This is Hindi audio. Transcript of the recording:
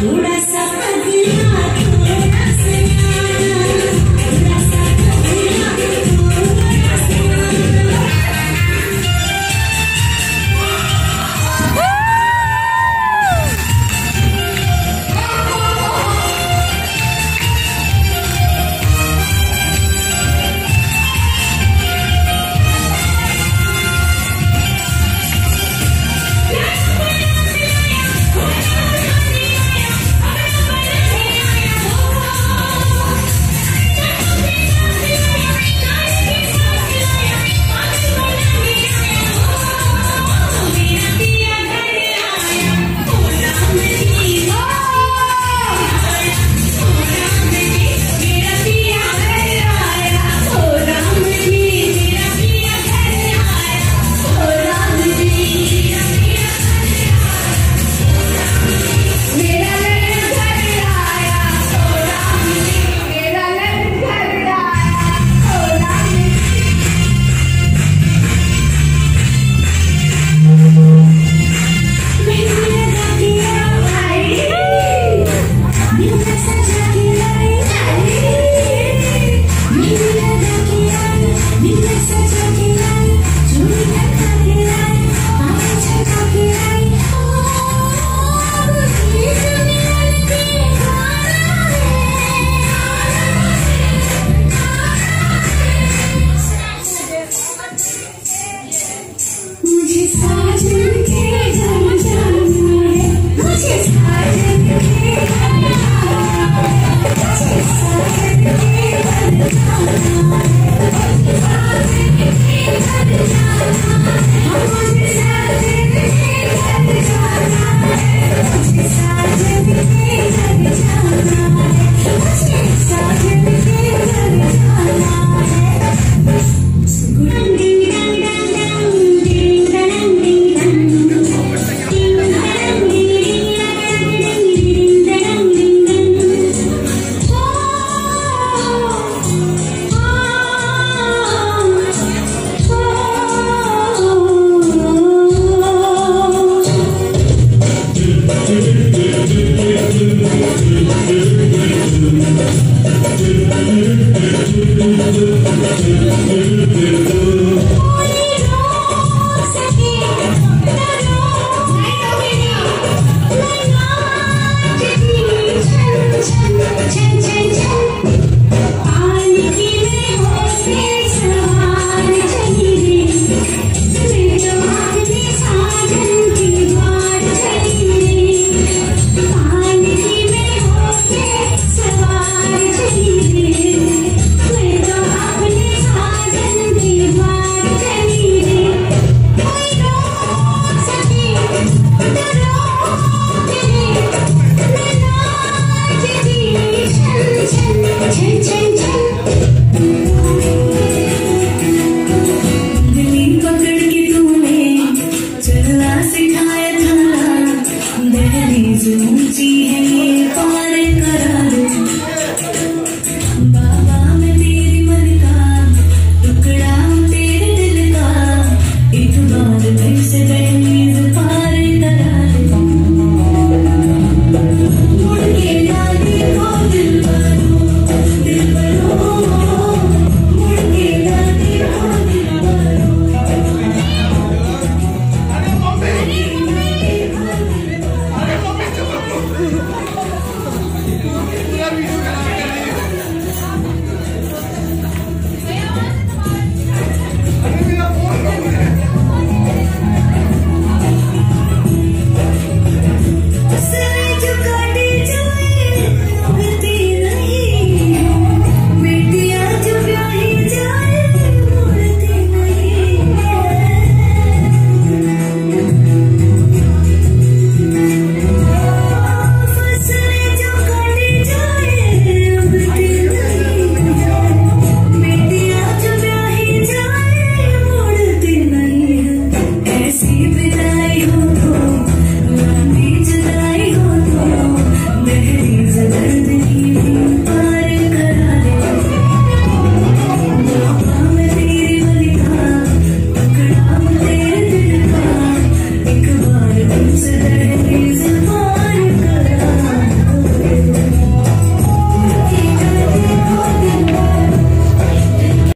थोड़ा सा पगला थोड़ा सा थोड़ा सा पगला थोड़ा सा। मुझे साजन के घर जाना है, मुझे साजन के घर जाना है, मुझे साजन के घर जाना है, मुझे साजन के घर जाना है, मुझे साजन के घर जाना है, मुझे साजन के घर जाना है, मुझे साजन के घर जाना है। ऊंची है ये पार करा दो बाबा, मैं तेरे मन का टुकड़ा हूँ, तेरे दिल का एक बार फिर से दहलीज पार करा दो। मुड़ के ना देखो दिल भरो, दिल भरो, मुड़ के ना देखो दिल भरो। Aduh,